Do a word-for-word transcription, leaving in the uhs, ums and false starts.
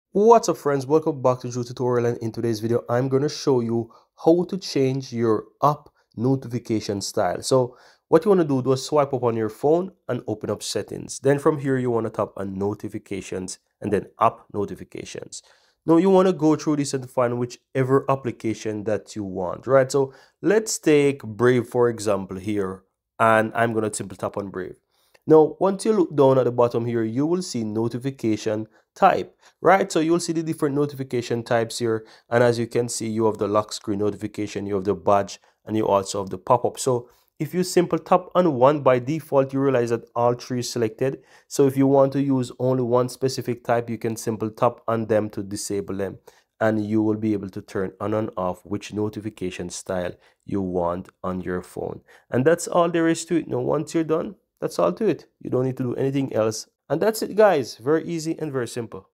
What's up friends, welcome back to Drew Tutorial, and in today's video I'm going to show you how to change your app notification style. So what you want to do is swipe up on your phone and open up settings. Then from here you want to tap on notifications and then app notifications. Now you want to go through this and find whichever application that you want, right? So let's take Brave for example here, and I'm going to simply tap on Brave. Now once you look down at the bottom here, you will see notification type, right? So you'll see the different notification types here, and as you can see, you have the lock screen notification, you have the badge, and you also have the pop-up. So if you simple tap on one, by default you realize that all three is selected. So if you want to use only one specific type, you can simple tap on them to disable them, and you will be able to turn on and off which notification style you want on your phone. And that's all there is to it. Now once you're done, that's all to it. You don't need to do anything else. And that's it guys, very easy and very simple.